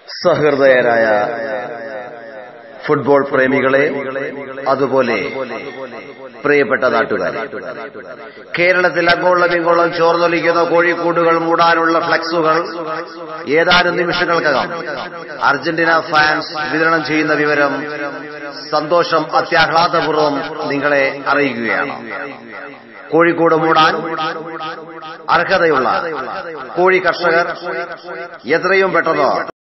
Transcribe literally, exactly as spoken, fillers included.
സഹൃദയരായ football പ്രേമികളെ, അതുപോലെ പ്രിയപ്പെട്ട നാട്ടുകാരെ, കേരളത്തിൽ അങ്ങോളം ഇങ്ങോളം ചോർന്നൊലിക്കുന്ന കോഴിക്കോടുകൾ മൂടാനുള്ള ഫ്ലക്സുകൾ ഏതാനും നിമിഷങ്ങൾക്കകം അർജന്റീന ഫാൻസ് വിതരണം ചെയ്യുന്ന വിവരം സന്തോഷം അത്യാഹ്ലാദപൂർവ്വം നിങ്ങളെ അറിയിക്കുകയാണ്. കോഴിക്കോട് മൂടാൻ അർഹതയുള്ള കോഴി കർഷകർ എത്രയും പെട്ടെന്ന്